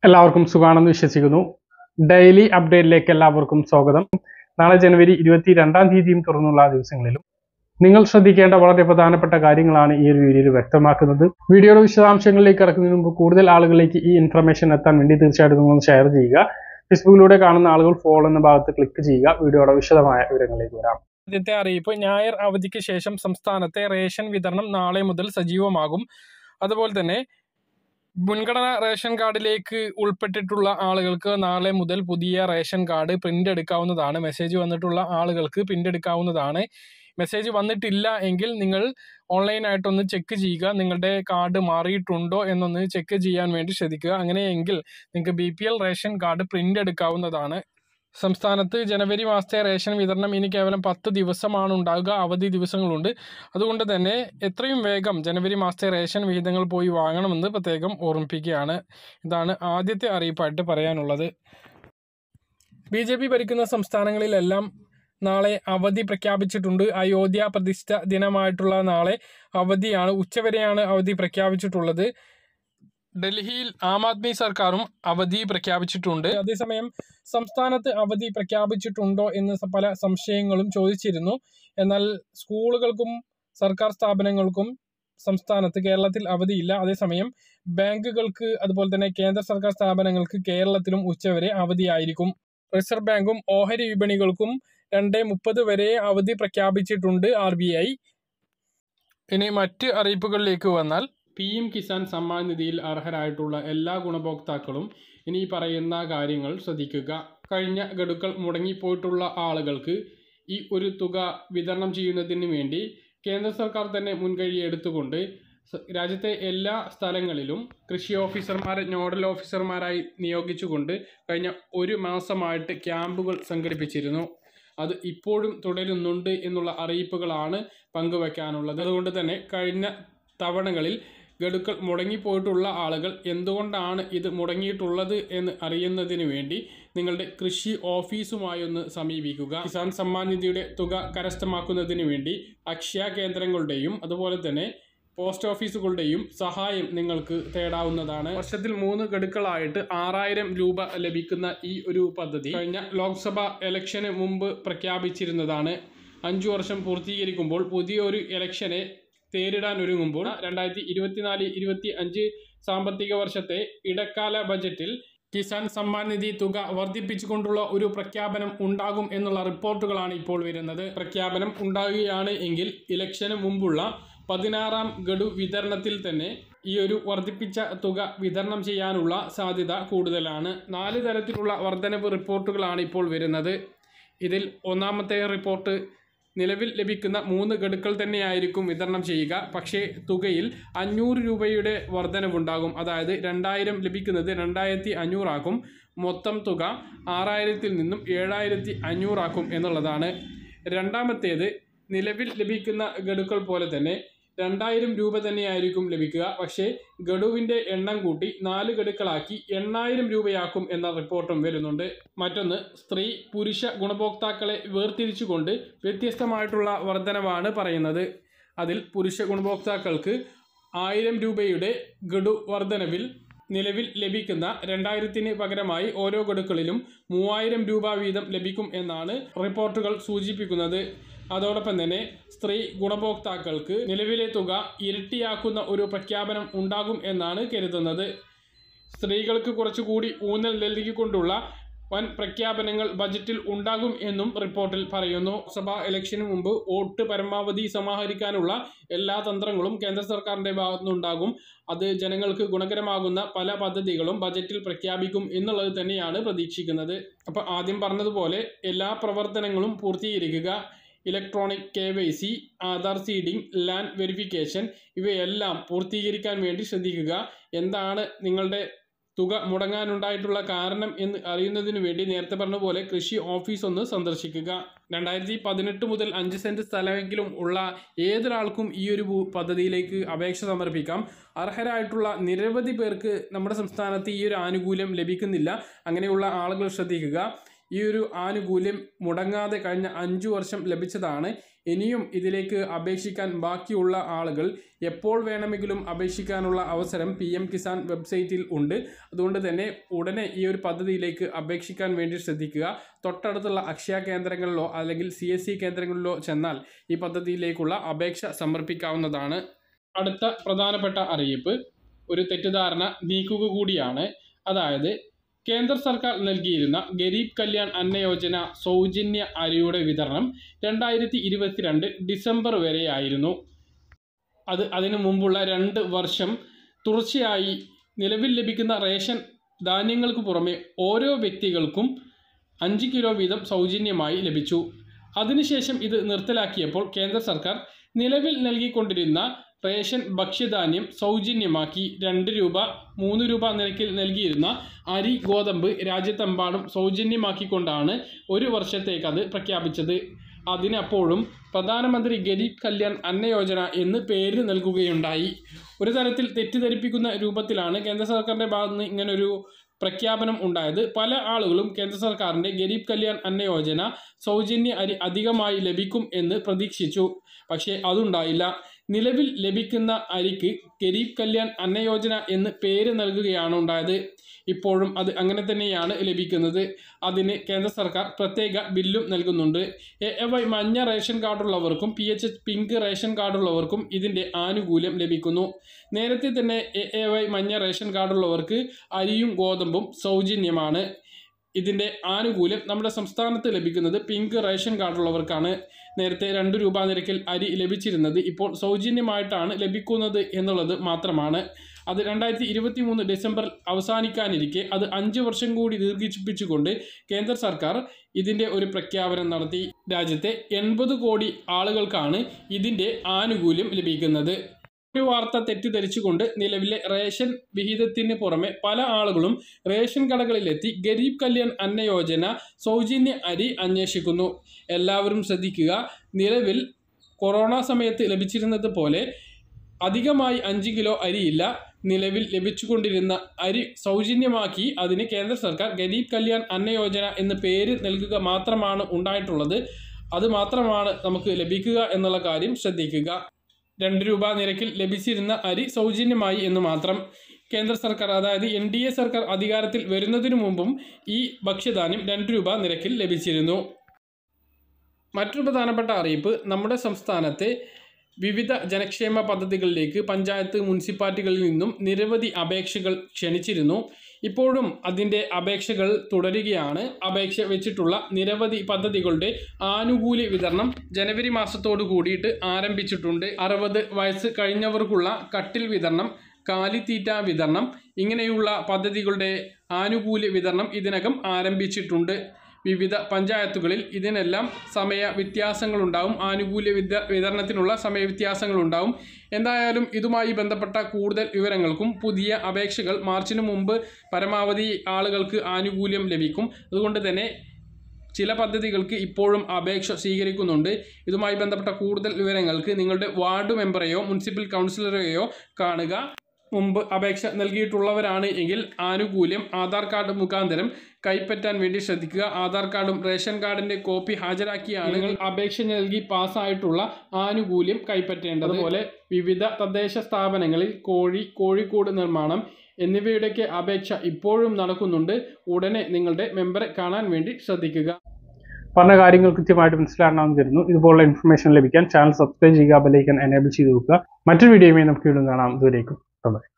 എല്ലാവർക്കും സുഖാണെന്ന് വിശ്വസിക്കുന്നു. ഡെയിലി അപ്ഡേറ്റിലേക്ക് എല്ലാവർക്കും സ്വാഗതം. നാളെ ജനുവരി 22-ാം തീയതിയും തുറന്നുള്ള ദിവസങ്ങളിലും നിങ്ങൾ ശ്രദ്ധിക്കേണ്ട വളരെ പ്രധാനപ്പെട്ട കാര്യങ്ങളാണ് ഈ ഒരു വീഡിയോയിൽ വ്യക്തമാക്കുന്നത്. വീഡിയോയുടെ വിശദാംശങ്ങളിലേക്ക് കടക്കുന്നതിന് മുമ്പ് കൂടുതൽ ആളുകളിലേക്ക് ഈ ഇൻഫർമേഷൻ എത്താൻ വേണ്ടി തീർച്ചയായിട്ടും നിങ്ങൾ ഷെയർ ചെയ്യുക. ഫേസ്ബുക്കിലൂടെ കാണുന്ന ആളുകൾ ഫോളോ എന്ന ഭാഗത്ത് ക്ലിക്ക് ചെയ്യുക. വീഡിയോയുടെ വിശദമായ വിവരങ്ങളിലേക്ക് വരാം. ആദ്യത്തെ അറിയിപ്പ്, ഞായർ അവധിക്ക് ശേഷം സംസ്ഥാനത്തെ റേഷൻ വിതരണം നാളെ മുതൽ സജീവമാകും. അതുപോലെ തന്നെ മുൻഗണന റേഷൻ കാർഡിലേക്ക് ഉൾപ്പെട്ടിട്ടുള്ള ആളുകൾക്ക് നാളെ മുതൽ പുതിയ റേഷൻ കാർഡ് പ്രിന്റ് എടുക്കാവുന്നതാണ്. മെസ്സേജ് വന്നിട്ടുള്ള ആളുകൾക്ക് പ്രിന്റ് എടുക്കാവുന്നതാണ്. മെസ്സേജ് വന്നിട്ടില്ല എങ്കിൽ നിങ്ങൾ ഓൺലൈനായിട്ടൊന്ന് ചെക്ക് ചെയ്യുക. നിങ്ങളുടെ കാർഡ് മാറിയിട്ടുണ്ടോ എന്നൊന്ന് ചെക്ക് ചെയ്യാൻ വേണ്ടി ശ്രദ്ധിക്കുക. അങ്ങനെയെങ്കിൽ നിങ്ങൾക്ക് BPL റേഷൻ കാർഡ് പ്രിന്റ് എടുക്കാവുന്നതാണ്. സംസ്ഥാനത്ത് ജനുവരി മാസത്തെ റേഷൻ വിതരണം ഇനി കേവലം 10 ദിവസമാണ് ഉണ്ടാകുക. അവധി ദിവസങ്ങളുണ്ട്. അതുകൊണ്ട് തന്നെ എത്രയും വേഗം ജനുവരി മാസത്തെ റേഷൻ വിഹിതങ്ങൾ പോയി വാങ്ങണമെന്ന് പ്രത്യേകം ഓർമ്മിപ്പിക്കുകയാണ്. ഇതാണ് ആദ്യത്തെ അറിയിപ്പായിട്ട് പറയാനുള്ളത്. BJP ഭരിക്കുന്ന സംസ്ഥാനങ്ങളിലെല്ലാം നാളെ അവധി പ്രഖ്യാപിച്ചിട്ടുണ്ട്. അയോധ്യ പ്രതിഷ്ഠ ദിനമായിട്ടുള്ള നാളെ അവധിയാണ്. ഉച്ചവരെയാണ് അവധി പ്രഖ്യാപിച്ചിട്ടുള്ളത്. ഡൽഹിയിൽ ആം ആദ്മി സർക്കാരും അവധി പ്രഖ്യാപിച്ചിട്ടുണ്ട്. അതേസമയം സംസ്ഥാനത്ത് അവധി പ്രഖ്യാപിച്ചിട്ടുണ്ടോ എന്ന് പല സംശയങ്ങളും ചോദിച്ചിരുന്നു. എന്നാൽ സ്കൂളുകൾക്കും സർക്കാർ സ്ഥാപനങ്ങൾക്കും സംസ്ഥാനത്ത് കേരളത്തിൽ അവധിയില്ല. അതേസമയം ബാങ്കുകൾക്ക് അതുപോലെ തന്നെ കേന്ദ്ര സർക്കാർ സ്ഥാപനങ്ങൾക്ക് കേരളത്തിലും ഉച്ചവരെ അവധിയായിരിക്കും. റിസർവ് ബാങ്കും ഓഹരി വിപണികൾക്കും 2:30 വരെ അവധി പ്രഖ്യാപിച്ചിട്ടുണ്ട് RBI. ഇനി മറ്റ് അറിയിപ്പുകളിലേക്ക് വന്നാൽ, PM കിസാൻ സമ്മാൻ നിധിയിൽ അർഹരായിട്ടുള്ള എല്ലാ ഗുണഭോക്താക്കളും ഇനി പറയുന്ന കാര്യങ്ങൾ ശ്രദ്ധിക്കുക. കഴിഞ്ഞ ഗഡുക്കൾ മുടങ്ങിപ്പോയിട്ടുള്ള ആളുകൾക്ക് ഈ ഒരു തുക വിതരണം ചെയ്യുന്നതിന് വേണ്ടി കേന്ദ്ര സർക്കാർ തന്നെ മുൻകൈ എടുത്തുകൊണ്ട് രാജ്യത്തെ എല്ലാ സ്ഥലങ്ങളിലും കൃഷി ഓഫീസർമാരെ നോഡൽ ഓഫീസർമാരായി നിയോഗിച്ചുകൊണ്ട് കഴിഞ്ഞ 1 മാസമായിട്ട് ക്യാമ്പുകൾ സംഘടിപ്പിച്ചിരുന്നു. അത് ഇപ്പോഴും തുടരുന്നുണ്ട് എന്നുള്ള അറിയിപ്പുകളാണ് പങ്കുവയ്ക്കാനുള്ളത്. അതുകൊണ്ട് തന്നെ കഴിഞ്ഞ തവണകളിൽ ഗഡുക്കൾ മുടങ്ങിപ്പോയിട്ടുള്ള ആളുകൾ എന്തുകൊണ്ടാണ് ഇത് മുടങ്ങിയിട്ടുള്ളത് എന്ന് അറിയുന്നതിന് വേണ്ടി നിങ്ങളുടെ കൃഷി ഓഫീസുമായി ഒന്ന് സമീപിക്കുക. കിസാൻ സമ്മാൻ നിധിയുടെ തുക കരസ്ഥമാക്കുന്നതിന് വേണ്ടി അക്ഷയ കേന്ദ്രങ്ങളുടെയും അതുപോലെ തന്നെ പോസ്റ്റ് ഓഫീസുകളുടെയും സഹായം നിങ്ങൾക്ക് തേടാവുന്നതാണ്. വർഷത്തിൽ 3 ഗഡുക്കളായിട്ട് 6000 രൂപ ലഭിക്കുന്ന ഈ ഒരു പദ്ധതി കഴിഞ്ഞ ലോക്സഭ ഇലക്ഷന് മുമ്പ് പ്രഖ്യാപിച്ചിരുന്നതാണ്. 5 വർഷം പൂർത്തീകരിക്കുമ്പോൾ പുതിയൊരു ഇലക്ഷനെ നേരിടാൻ ഒരുങ്ങുമ്പോൾ 2024-25 സാമ്പത്തിക വർഷത്തെ ഇടക്കാല ബജറ്റിൽ കിസാൻ സമ്മാൻ നിധി തുക വർദ്ധിപ്പിച്ചുകൊണ്ടുള്ള ഒരു പ്രഖ്യാപനം ഉണ്ടാകും എന്നുള്ള റിപ്പോർട്ടുകളാണ് ഇപ്പോൾ വരുന്നത്. പ്രഖ്യാപനം ഉണ്ടാകുകയാണ് എങ്കിൽ ഇലക്ഷന് മുമ്പുള്ള 16ാം ഗഡു വിതരണത്തിൽ തന്നെ ഈ ഒരു വർദ്ധിപ്പിച്ച തുക വിതരണം ചെയ്യാനുള്ള സാധ്യത കൂടുതലാണ്. 4 തരത്തിലുള്ള വർധനവ് റിപ്പോർട്ടുകളാണ് ഇപ്പോൾ വരുന്നത്. ഇതിൽ ഒന്നാമത്തെ റിപ്പോർട്ട്, നിലവിൽ ലഭിക്കുന്ന 3 ഗഡുക്കൾ തന്നെയായിരിക്കും വിതരണം ചെയ്യുക. പക്ഷേ തുകയിൽ 500 രൂപയുടെ വർധനവുണ്ടാകും. അതായത് 2000 ലഭിക്കുന്നത് 2500 ആക്കും. മൊത്തം തുക 6000-ൽ നിന്നും 7500 ആക്കും എന്നുള്ളതാണ്. രണ്ടാമത്തേത്, നിലവിൽ ലഭിക്കുന്ന ഗഡുക്കൾ പോലെ തന്നെ 2000 രൂപ തന്നെയായിരിക്കും ലഭിക്കുക. പക്ഷേ ഗഡുവിൻ്റെ എണ്ണം കൂട്ടി 4 ഗഡുക്കളാക്കി 8000 രൂപയാക്കും എന്ന റിപ്പോർട്ടും വരുന്നുണ്ട്. മറ്റൊന്ന്, സ്ത്രീ പുരുഷ ഗുണഭോക്താക്കളെ വേർതിരിച്ചുകൊണ്ട് വ്യത്യസ്തമായിട്ടുള്ള വർധനവാണ് പറയുന്നത്. അതിൽ പുരുഷ ഗുണഭോക്താക്കൾക്ക് 1000 രൂപയുടെ ഗഡു വർധനവിൽ നിലവിൽ ലഭിക്കുന്ന 2000-ന് പകരമായി ഓരോ ഗഡുക്കളിലും 3000 രൂപ വീതം ലഭിക്കും എന്നാണ് റിപ്പോർട്ടുകൾ സൂചിപ്പിക്കുന്നത്. അതോടൊപ്പം തന്നെ സ്ത്രീ ഗുണഭോക്താക്കൾക്ക് നിലവിലെ തുക ഇരട്ടിയാക്കുന്ന ഒരു പ്രഖ്യാപനം ഉണ്ടാകും എന്നാണ് കരുതുന്നത്. സ്ത്രീകൾക്ക് കുറച്ചുകൂടി ഊന്നൽ നൽകിക്കൊണ്ടുള്ള വൻ പ്രഖ്യാപനങ്ങൾ ബജറ്റിൽ ഉണ്ടാകും എന്നും റിപ്പോർട്ടിൽ പറയുന്നു. ലോക്സഭാ ഇലക്ഷന് മുമ്പ് വോട്ട് പരമാവധി സമാഹരിക്കാനുള്ള എല്ലാ തന്ത്രങ്ങളും കേന്ദ്ര സർക്കാരിൻ്റെ ഭാഗത്തുനിന്നുണ്ടാകും. അത് ജനങ്ങൾക്ക് ഗുണകരമാകുന്ന പല പദ്ധതികളും ബജറ്റിൽ പ്രഖ്യാപിക്കും എന്നുള്ളത് തന്നെയാണ് പ്രതീക്ഷിക്കുന്നത്. അപ്പോൾ ആദ്യം പറഞ്ഞതുപോലെ എല്ലാ പ്രവർത്തനങ്ങളും പൂർത്തീകരിക്കുക. Electronic KYC, Aadhaar seeding, land verification ഇവയെല്ലാം പൂർത്തീകരിക്കാൻ വേണ്ടി ശ്രദ്ധിക്കുക. എന്താണ് നിങ്ങളുടെ തുക മുടങ്ങാനുണ്ടായിട്ടുള്ള കാരണം എന്ന് അറിയുന്നതിന് വേണ്ടി നേരത്തെ പറഞ്ഞ പോലെ കൃഷി ഓഫീസ് ഒന്ന് സന്ദർശിക്കുക. 2018 മുതൽ 5 സെൻറ്റ് സ്ഥലമെങ്കിലും ഉള്ള ഏതൊരാൾക്കും ഈ ഒരു പദ്ധതിയിലേക്ക് അപേക്ഷ സമർപ്പിക്കാം. അർഹരായിട്ടുള്ള നിരവധി പേർക്ക് നമ്മുടെ സംസ്ഥാനത്ത് ഈ ഒരു ആനുകൂല്യം ലഭിക്കുന്നില്ല. അങ്ങനെയുള്ള ആളുകൾ ശ്രദ്ധിക്കുക. ഈ ഒരു ആനുകൂല്യം മുടങ്ങാതെ കഴിഞ്ഞ 5 വർഷം ലഭിച്ചതാണ്. ഇനിയും ഇതിലേക്ക് അപേക്ഷിക്കാൻ ബാക്കിയുള്ള ആളുകൾ എപ്പോൾ വേണമെങ്കിലും അപേക്ഷിക്കാനുള്ള അവസരം PM കിസാൻ വെബ്സൈറ്റിൽ ഉണ്ട്. അതുകൊണ്ട് തന്നെ ഉടനെ ഈ ഒരു പദ്ധതിയിലേക്ക് അപേക്ഷിക്കാൻ വേണ്ടി ശ്രദ്ധിക്കുക. തൊട്ടടുത്തുള്ള അക്ഷയ കേന്ദ്രങ്ങളിലോ അല്ലെങ്കിൽ CSC കേന്ദ്രങ്ങളിലോ ചെന്നാൽ ഈ പദ്ധതിയിലേക്കുള്ള അപേക്ഷ സമർപ്പിക്കാവുന്നതാണ്. അടുത്ത പ്രധാനപ്പെട്ട അറിയിപ്പ് ഒരു തെറ്റിദ്ധാരണ നീക്കുക കൂടിയാണ്. അതായത് കേന്ദ്ര സർക്കാർ നൽകിയിരുന്ന ഗരീബ് കല്യാൺ അന്ന യോജന സൗജന്യ അരിയുടെ വിതരണം 2022 ഡിസംബർ വരെയായിരുന്നു. അതിനു മുമ്പുള്ള 2 വർഷം തുടർച്ചയായി നിലവിൽ ലഭിക്കുന്ന റേഷൻ ധാന്യങ്ങൾക്ക് പുറമെ ഓരോ വ്യക്തികൾക്കും 5 കിലോ വീതം സൗജന്യമായി ലഭിച്ചു. അതിനുശേഷം ഇത് നിർത്തലാക്കിയപ്പോൾ കേന്ദ്ര സർക്കാർ നിലവിൽ നൽകിക്കൊണ്ടിരുന്ന റേഷൻ ഭക്ഷ്യധാന്യം സൗജന്യമാക്കി. 2 രൂപ 3 രൂപ നിരക്കിൽ നൽകിയിരുന്ന അരി ഗോതമ്പ് രാജ്യത്തെമ്പാടും സൗജന്യമാക്കിക്കൊണ്ടാണ് ഒരു വർഷത്തേക്ക് അത് പ്രഖ്യാപിച്ചത്. അതിനപ്പോഴും പ്രധാനമന്ത്രി ഗരീബ് കല്യാൺ അന്ന യോജന എന്ന് പേര് നൽകുകയുണ്ടായി. ഒരു തരത്തിൽ തെറ്റിദ്ധരിപ്പിക്കുന്ന രൂപത്തിലാണ് കേന്ദ്ര സർക്കാരിൻ്റെ ഭാഗത്തുനിന്ന് ഇങ്ങനൊരു പ്രഖ്യാപനം ഉണ്ടായത്. പല ആളുകളും കേന്ദ്ര സർക്കാരിൻ്റെ ഗരീബ് കല്യാൺ അന്ന യോജന സൗജന്യ അരി അധികമായി ലഭിക്കും എന്ന് പ്രതീക്ഷിച്ചു. പക്ഷേ അതുണ്ടായില്ല. നിലവിൽ ലഭിക്കുന്ന അരിക്ക് ഗരീബ് കല്യാൺ അന്ന യോജന എന്ന് പേര് നൽകുകയാണ് ഉണ്ടായത്. ഇപ്പോഴും അത് അങ്ങനെ തന്നെയാണ് ലഭിക്കുന്നത്. അതിന് കേന്ദ്ര സർക്കാർ പ്രത്യേക ബില്ലും നൽകുന്നുണ്ട്. AAY മഞ്ഞ റേഷൻ കാർഡുള്ളവർക്കും PHH പിങ്ക് റേഷൻ കാർഡുള്ളവർക്കും ഇതിൻ്റെ ആനുകൂല്യം ലഭിക്കുന്നു. നേരത്തെ തന്നെ AAY മഞ്ഞ റേഷൻ കാർഡുള്ളവർക്ക് അരിയും ഗോതമ്പും സൗജന്യമാണ്. ഇതിൻ്റെ ആനുകൂല്യം നമ്മുടെ സംസ്ഥാനത്ത് ലഭിക്കുന്നത് പിങ്ക് റേഷൻ കാർഡുള്ളവർക്കാണ്. നേരത്തെ 2 രൂപ നിരക്കിൽ അരി ലഭിച്ചിരുന്നത് ഇപ്പോൾ സൗജന്യമായിട്ടാണ് ലഭിക്കുന്നത് എന്നുള്ളത് മാത്രമാണ്. അത് 2023 ഡിസംബർ അവസാനിക്കാനിരിക്കെ അത് 5 വർഷം കൂടി ദീർഘിപ്പിച്ചുകൊണ്ട് കേന്ദ്ര സർക്കാർ ഇതിൻ്റെ ഒരു പ്രഖ്യാപനം നടത്തി. രാജ്യത്തെ 80 കോടി ആളുകൾക്കാണ് ഇതിൻ്റെ ആനുകൂല്യം ലഭിക്കുന്നത്. ഒരു വാർത്ത തെറ്റിദ്ധരിച്ചുകൊണ്ട് നിലവിലെ റേഷൻ വിഹിതത്തിന് പുറമെ പല ആളുകളും റേഷൻ കടകളിലെത്തി ഗരീബ് കല്യാൺ അന്ന യോജന സൗജന്യ അരി അന്വേഷിക്കുന്നു. എല്ലാവരും ശ്രദ്ധിക്കുക. നിലവിൽ കൊറോണ സമയത്ത് ലഭിച്ചിരുന്നത് പോലെ അധികമായി 5 കിലോ അരിയില്ല. നിലവിൽ ലഭിച്ചുകൊണ്ടിരുന്ന അരി സൗജന്യമാക്കി അതിന് കേന്ദ്ര സർക്കാർ ഗരീബ് കല്യാൺ അന്ന യോജന എന്ന് പേര് നൽകുക മാത്രമാണ് ഉണ്ടായിട്ടുള്ളത്. അത് മാത്രമാണ് നമുക്ക് ലഭിക്കുക എന്നുള്ള കാര്യം ശ്രദ്ധിക്കുക. 2 രൂപ നിരക്കിൽ ലഭിച്ചിരുന്ന അരി സൗജന്യമായി എന്ന് മാത്രം. കേന്ദ്ര സർക്കാർ അതായത് NDA സർക്കാർ അധികാരത്തിൽ വരുന്നതിനു മുമ്പും ഈ ഭക്ഷ്യധാന്യം 2 രൂപ നിരക്കിൽ ലഭിച്ചിരുന്നു. മറ്റൊരു പ്രധാനപ്പെട്ട അറിയിപ്പ് നമ്മുടെ സംസ്ഥാനത്തെ വിവിധ ജനക്ഷേമ പദ്ധതികളിലേക്ക് പഞ്ചായത്ത് മുനിസിപ്പാലിറ്റികളിൽ നിന്നും നിരവധി അപേക്ഷകൾ ക്ഷണിച്ചിരുന്നു. ഇപ്പോഴും അതിൻ്റെ അപേക്ഷകൾ തുടരുകയാണ്. അപേക്ഷ വെച്ചിട്ടുള്ള നിരവധി പദ്ധതികളുടെ ആനുകൂല്യ വിതരണം ജനുവരി മാസത്തോട് കൂടിയിട്ട് ആരംഭിച്ചിട്ടുണ്ട്. 60 വയസ്സ് കഴിഞ്ഞവർക്കുള്ള കട്ടിൽ വിതരണം, കാലിത്തീറ്റ വിതരണം, ഇങ്ങനെയുള്ള പദ്ധതികളുടെ ആനുകൂല്യ വിതരണം ഇതിനകം ആരംഭിച്ചിട്ടുണ്ട്. വിവിധ പഞ്ചായത്തുകളിൽ ഇതിനെല്ലാം സമയ വ്യത്യാസങ്ങളുണ്ടാവും. ആനുകൂല്യ വിതരണത്തിനുള്ള സമയ വ്യത്യാസങ്ങളുണ്ടാവും. എന്തായാലും ഇതുമായി ബന്ധപ്പെട്ട കൂടുതൽ വിവരങ്ങൾക്കും പുതിയ അപേക്ഷകൾ മാർച്ചിന് മുമ്പ് പരമാവധി ആളുകൾക്ക് ആനുകൂല്യം ലഭിക്കും. അതുകൊണ്ട് തന്നെ ചില പദ്ധതികൾക്ക് ഇപ്പോഴും അപേക്ഷ സ്വീകരിക്കുന്നുണ്ട്. ഇതുമായി ബന്ധപ്പെട്ട കൂടുതൽ വിവരങ്ങൾക്ക് നിങ്ങളുടെ വാർഡ് മെമ്പറെയോ മുനിസിപ്പൽ കൗൺസിലറെയോ കാണുക. മുമ്പ് അപേക്ഷ നൽകിയിട്ടുള്ളവരാണ് എങ്കിൽ ആനുകൂല്യം ആധാർ കാർഡ് മുഖാന്തരം കൈപ്പറ്റാൻ വേണ്ടി ശ്രദ്ധിക്കുക. ആധാർ കാർഡും റേഷൻ കാർഡിൻ്റെ കോപ്പി ഹാജരാക്കിയാണ് നിങ്ങൾ അപേക്ഷ നൽകി പാസ്സായിട്ടുള്ള ആനുകൂല്യം കൈപ്പറ്റേണ്ടത്. അതുപോലെ വിവിധ തദ്ദേശ സ്ഥാപനങ്ങളിൽ കോഴിക്കോട് നിർമ്മാണം എന്നിവയുടെയൊക്കെ അപേക്ഷ ഇപ്പോഴും നടക്കുന്നുണ്ട്. ഉടനെ നിങ്ങളുടെ മെമ്പറെ കാണാൻ വേണ്ടി ശ്രദ്ധിക്കുക. പറഞ്ഞ കാര്യങ്ങൾ കൃത്യമായിട്ട് മനസ്സിലാണെന്ന് കരുതുന്നു. ഇതുപോലുള്ള ഇൻഫർമേഷൻ ലഭിക്കാൻ ചാനൽ സബ്സ്ക്രൈബ് ചെയ്യുക, ബെൽ ഐക്കൺ എനേബിൾ ചെയ്ത് വെക്കുക. മറ്റൊരു വീഡിയോയുമായി നമുക്ക് വീണ്ടും കാണാം. ഇതുവരേക്കും ബൈ.